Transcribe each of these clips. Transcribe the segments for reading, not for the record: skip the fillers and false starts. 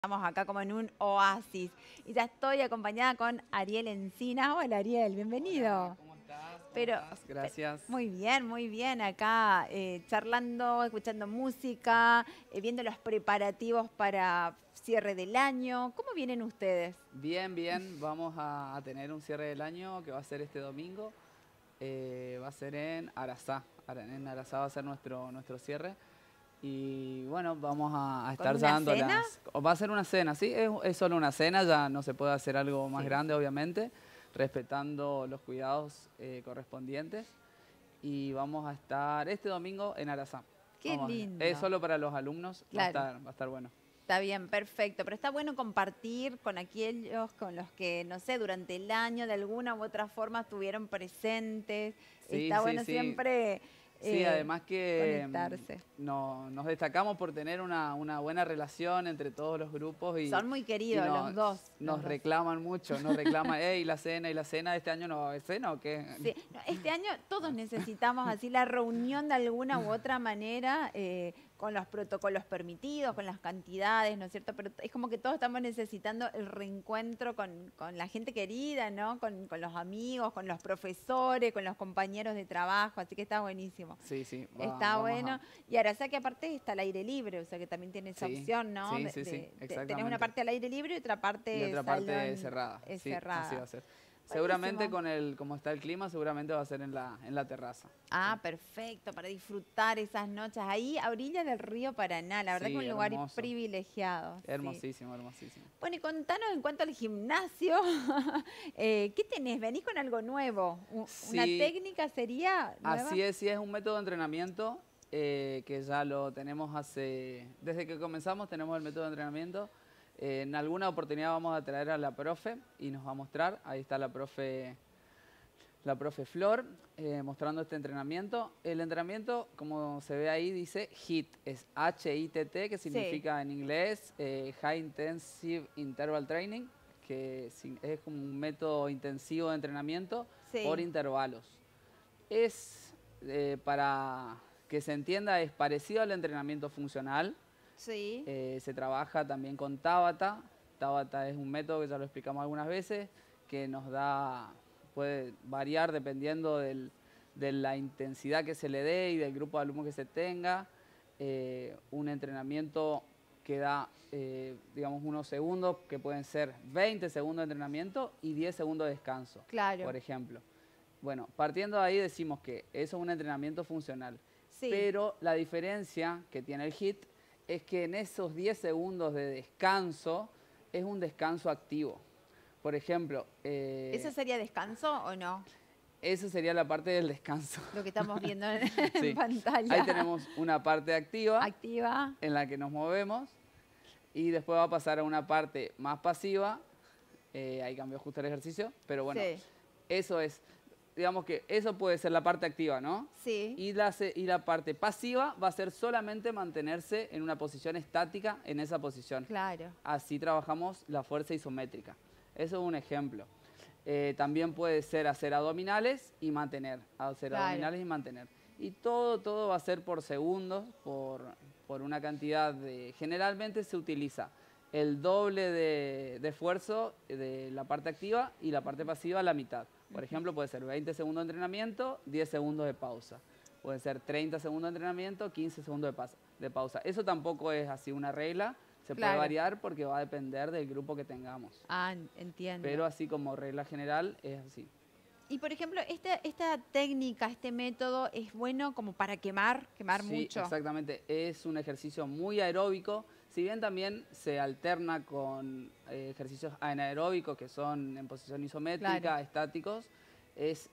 Estamos acá como en un oasis y ya estoy acompañada con Ariel Encina. Hola Ariel, bienvenido. Hola, ¿cómo estás? ¿Cómo Pero estás? Gracias. muy bien, acá charlando, escuchando música, viendo los preparativos para cierre del año. ¿Cómo vienen ustedes? Bien, bien. Vamos a tener un cierre del año que va a ser este domingo. Va a ser en Arazá. En Arazá va a ser nuestro cierre. Y bueno, vamos a ¿Con estar ya una dando cena? las... Va a ser una cena, ¿sí? Es solo una cena, ya no se puede hacer algo más Sí, grande, obviamente, respetando los cuidados correspondientes. Y vamos a estar este domingo en Arazá. qué Es lindo. solo para los alumnos, Claro. va a estar bueno. Está bien, perfecto, pero está bueno compartir con aquellos con los que, no sé, durante el año de alguna u otra forma estuvieron presentes. Sí, Está sí, bueno sí. siempre Sí, además que conectarse. nos destacamos por tener una buena relación entre todos los grupos Son muy y queridos los dos, nos reclaman mucho, nos reclaman, hey, y la cena, ¿este año no va a haber cena o qué? Sí, no, este año todos necesitamos así la reunión de alguna u otra manera, con los protocolos permitidos, con las cantidades, ¿no es cierto? Pero es como que todos estamos necesitando el reencuentro con la gente querida, ¿no? Con los amigos, con los profesores, con los compañeros de trabajo, así que está buenísimo. Sí, sí, Está vamos a... bueno. Y ahora, o sea que aparte está al aire libre, o sea que también tiene esa Sí, opción, ¿no? sí, sí, sí, Tenés una exactamente. parte al aire libre y otra Y parte otra parte salón cerrada, sí, así va cerrada. a ser. Seguramente Buenísimo. como está el clima, seguramente va a ser en la terraza. Ah, Sí, perfecto, para disfrutar esas noches ahí a orillas del río Paraná. La verdad que sí, un lugar hermoso, privilegiado, sí. hermosísimo, hermosísimo. Bueno, y contanos en cuanto al gimnasio, ¿qué tenés? ¿Venís con algo nuevo? ¿Una Sí, técnica sería nueva? así es, sí es un método de entrenamiento que ya lo tenemos desde que comenzamos tenemos el método de entrenamiento. En alguna oportunidad vamos a traer a la profe y nos va a mostrar, ahí está la profe Flor, mostrando este entrenamiento. El entrenamiento, como se ve ahí, dice HIIT, es H-I-T-T, que Sí. significa en inglés High Intensive Interval Training, que es como un método intensivo de entrenamiento por Sí, intervalos. Es, para que se entienda, es parecido al entrenamiento funcional. sí, Se trabaja también con Tabata. Tabata es un método que ya lo explicamos algunas veces, que puede variar dependiendo de la intensidad que se le dé y del grupo de alumnos que se tenga. Un entrenamiento que da, digamos, unos segundos, que pueden ser 20 segundos de entrenamiento y 10 segundos de descanso, claro, por ejemplo. Bueno, partiendo de ahí decimos que eso es un entrenamiento funcional, sí. pero la diferencia que tiene el HIIT es que en esos 10 segundos de descanso es un descanso activo. Por ejemplo, ¿Eso sería descanso o no? esa sería la parte del descanso. Lo que estamos viendo en Sí, ahí pantalla. tenemos una parte activa Activa. en la que nos movemos y después va a pasar a una parte más pasiva. Ahí cambió justo el ejercicio, pero bueno, Sí, eso es, digamos que eso puede ser la parte activa, ¿no? sí, Y la parte pasiva va a ser solamente mantenerse en una posición estática en esa posición. claro. Así trabajamos la fuerza isométrica. Eso es un ejemplo. También puede ser hacer abdominales y mantener. Hacer Claro. abdominales y mantener. Y todo va a ser por segundos, por una cantidad de... Generalmente se utiliza el doble de esfuerzo de la parte activa y la parte pasiva a la mitad. Por ejemplo, puede ser 20 segundos de entrenamiento, 10 segundos de pausa. Puede ser 30 segundos de entrenamiento, 15 segundos de pausa. Eso tampoco es así una regla, se puede Claro. variar porque va a depender del grupo que tengamos. Ah, entiendo. Pero así como regla general es así. Y por ejemplo, esta técnica, este método es bueno como para quemar Sí, mucho. exactamente. Es un ejercicio muy aeróbico, si bien también se alterna con ejercicios anaeróbicos que son en posición Claro. isométrica, estáticos, es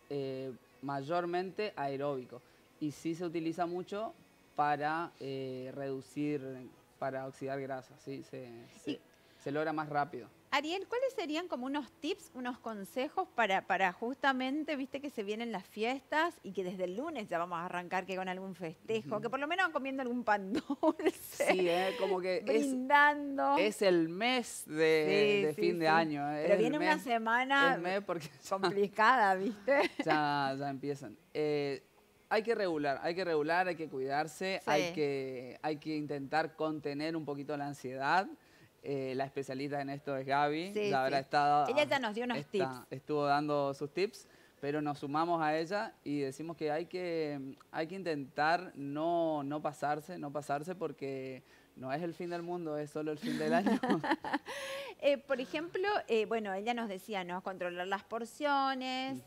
mayormente aeróbico. Y sí se utiliza mucho para reducir, para oxidar grasa, ¿sí? Y Se logra más rápido. Ariel, ¿cuáles serían como unos tips, unos consejos para justamente, viste que se vienen las fiestas y que desde el lunes ya vamos a arrancar que con algún festejo, que por lo menos van comiendo algún pan dulce, Sí, como que brindando? es el mes Sí, de sí, fin de sí. año, Pero es viene una el semana mes porque complicada, ¿viste? ya empiezan. Hay que regular, hay que cuidarse, Sí, hay que intentar contener un poquito la ansiedad. la especialista en esto es Gaby. Sí, Ya habrá sí. estado, Ella ya nos dio unos tips. estuvo dando sus tips, pero nos sumamos a ella y decimos que hay que intentar no pasarse porque no es el fin del mundo, es solo el fin del año. Por ejemplo, bueno, ella nos decía, ¿no? Controlar las porciones,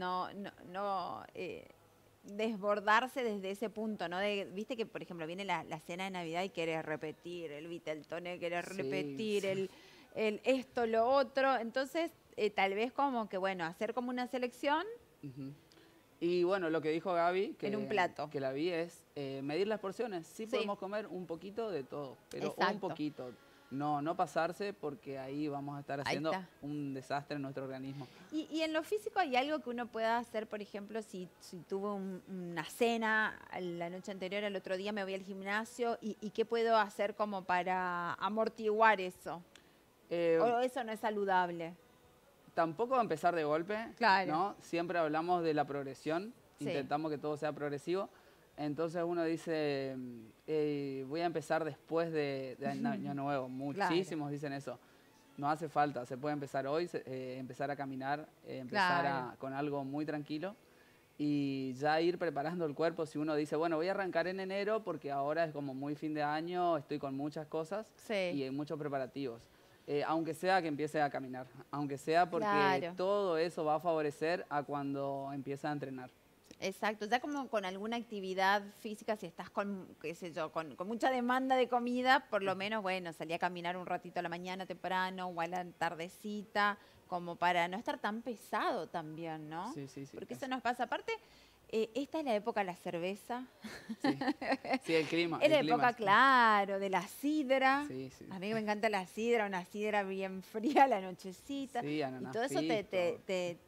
desbordarse desde ese punto, ¿no? Viste que, por ejemplo, viene la cena de Navidad y querés repetir, el Viteltoné querés repetir, Sí. el esto, lo otro. Entonces, tal vez como que, bueno, hacer como una selección Ujú. Y bueno, lo que dijo Gaby, en un plato. que la vi, es medir las porciones. Sí, Sí. podemos comer un poquito de todo, pero Exacto. un poquito. No pasarse porque ahí vamos a estar Ahí haciendo está. un desastre en nuestro organismo. Y en lo físico hay algo que uno pueda hacer, por ejemplo, si tuvo una cena la noche anterior, al otro día me voy al gimnasio, y qué puedo hacer como para amortiguar eso. Eh, O eso no es saludable. Tampoco empezar de golpe, Claro. ¿no? Siempre hablamos de la progresión, Sí. intentamos que todo sea progresivo. Entonces uno dice, voy a empezar después de Año Nuevo. Muchísimos dicen eso. No hace falta, se puede empezar hoy, empezar a caminar, empezar con algo muy tranquilo y ya ir preparando el cuerpo. Si uno dice, bueno, voy a arrancar en enero porque ahora es como muy fin de año, estoy con muchas cosas Sí. y hay muchos preparativos. Aunque sea que empiece a caminar, aunque sea porque Claro. todo eso va a favorecer a cuando empiece a entrenar. Exacto, ya como con alguna actividad física, si estás con, qué sé yo, con mucha demanda de comida, por lo menos, bueno, salí a caminar un ratito a la mañana temprano o a la tardecita, como para no estar tan pesado también, ¿no? Sí, sí, sí. Porque eso nos pasa. Aparte, esta es la época de la cerveza. Sí, sí, el clima. Es la el clima, época, claro, de la sidra. Sí, sí. A mí me encanta la sidra, una sidra bien fría a la nochecita. Sí, Y todo eso ananasito.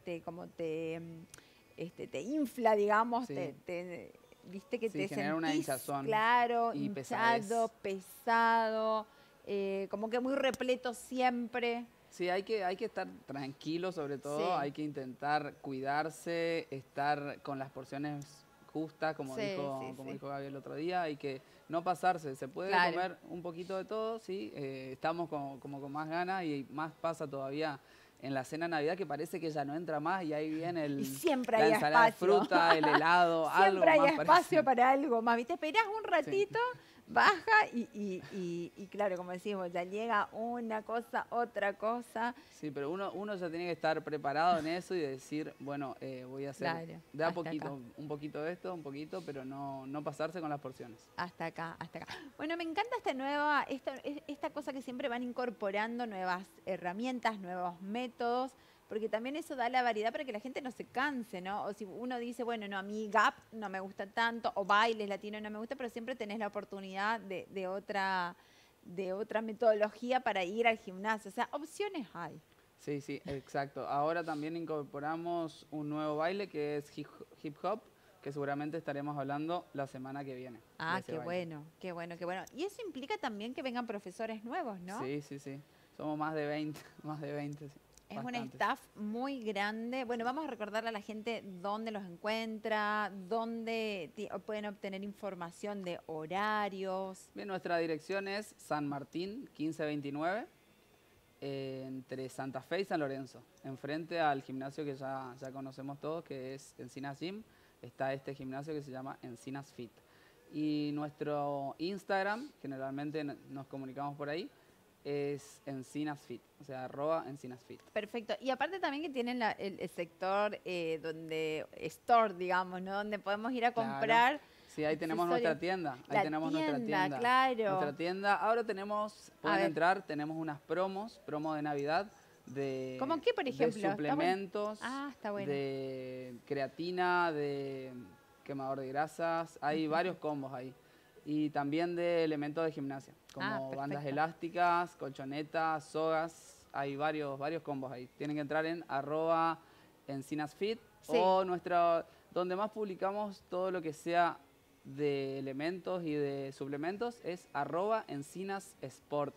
te infla, digamos, Sí. viste que Sí, te genera una sentís, hinchazón claro, y hinchado, pesadez. pesado, como que muy repleto siempre. Sí, hay que estar tranquilo sobre todo, Sí. hay que intentar cuidarse, estar con las porciones justas, como Sí, como sí. dijo Gaby el otro día, hay que no pasarse, se puede Claro. comer un poquito de todo, sí, estamos como con más ganas y más pasa todavía en la cena de Navidad que parece que ya no entra más y ahí viene Y siempre la hay ensalada de espacio. fruta, el helado, algo Siempre hay más espacio parece. para algo más. ¿Viste? Esperás un ratito, baja y claro, como decimos, ya llega una cosa, otra cosa. Sí, pero uno ya tiene que estar preparado en eso y decir, bueno, voy a hacer Claro, de a hasta poquito, acá. un poquito de esto, un poquito, pero no pasarse con las porciones. Hasta acá, hasta acá. Bueno, me encanta esta cosa que siempre van incorporando nuevas herramientas, nuevos métodos, porque también eso da la variedad para que la gente no se canse, ¿no? O si uno dice, bueno, no, a mí gap no me gusta tanto, o bailes latinos no me gusta, pero siempre tenés la oportunidad de otra metodología para ir al gimnasio. O sea, opciones hay. Sí, sí, exacto. Ahora también incorporamos un nuevo baile que es hip hop, que seguramente estaremos hablando la semana que viene. Ah, de ese qué baile. bueno, qué bueno, qué bueno. Y eso implica también que vengan profesores nuevos, ¿no? Sí, sí, sí. Somos más de 20, más de 20, sí. Es un Bastantes. staff muy grande. Bueno, vamos a recordarle a la gente dónde los encuentra, dónde pueden obtener información de horarios. Bien, nuestra dirección es San Martín 1529, entre Santa Fe y San Lorenzo, enfrente al gimnasio que ya conocemos todos, que es Encinas Gym. Está este gimnasio que se llama Encinas Fit. Y nuestro Instagram, generalmente nos comunicamos por ahí, es Encinas Fit, o sea, @Encinas Fit. Perfecto. Y aparte también que tienen el sector donde, store, digamos, ¿no? Donde podemos ir a Claro. comprar. Sí, ahí tenemos accesorios. nuestra tienda. Ahí La tenemos nuestra tienda. claro. Nuestra tienda. Ahora pueden ver. entrar, tenemos unas promo de Navidad de, ¿Cómo qué, por ejemplo? de suplementos, Está bueno. de creatina, de quemador de grasas. Hay varios combos ahí. Y también de elementos de gimnasia, como bandas perfecto. elásticas, colchonetas, sogas. Hay varios combos ahí. Tienen que entrar en @encinasfit Sí. o donde más publicamos todo lo que sea de elementos y de suplementos es @encinasport.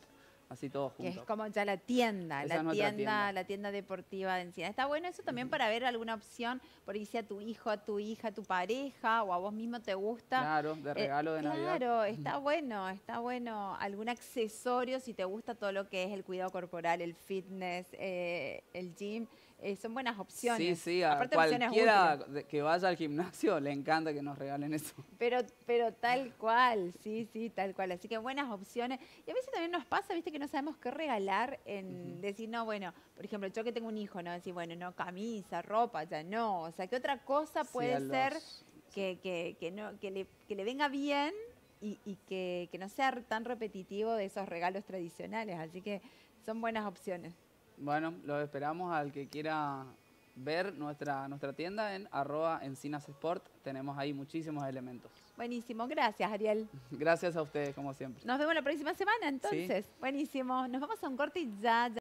así todos Que es juntos. como ya la tienda, Esa es nuestra tienda. la tienda deportiva de Encina. Está bueno eso también para ver alguna opción, por ahí si a tu hijo, a tu hija, a tu pareja o a vos mismo te gusta. Claro, de regalo de Navidad. Claro, está bueno. Algún accesorio si te gusta todo lo que es el cuidado corporal, el fitness, el gym. Son buenas opciones. Sí, a Aparte, opciones cualquiera útiles. que vaya al gimnasio le encanta que nos regalen eso. Pero tal cual, sí, tal cual. Así que buenas opciones. Y a veces también nos pasa, viste, que no sabemos qué regalar en decir, no, bueno, por ejemplo, yo que tengo un hijo, ¿no? Decir, bueno, no, camisa, ropa, ya no. O sea, ¿qué otra cosa Sí, puede a los- ser que le venga bien y que no sea tan repetitivo de esos regalos tradicionales? Así que son buenas opciones. Bueno, los esperamos al que quiera ver nuestra tienda en @encinassport. Tenemos ahí muchísimos elementos. Buenísimo, gracias, Ariel. Gracias a ustedes, como siempre. Nos vemos la próxima semana, entonces. Buenísimo. Nos vamos a un corte y ya